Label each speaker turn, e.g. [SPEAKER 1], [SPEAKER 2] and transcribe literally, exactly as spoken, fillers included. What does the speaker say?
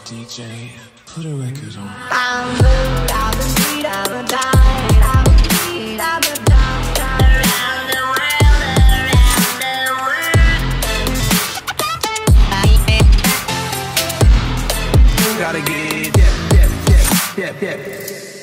[SPEAKER 1] D J, put a record on.
[SPEAKER 2] I'm moved, I've been beat, I've been dying, I've been beat, I've been down, down, around the world, around the world.
[SPEAKER 3] Gotta get dip, dip, dip, dip, dip.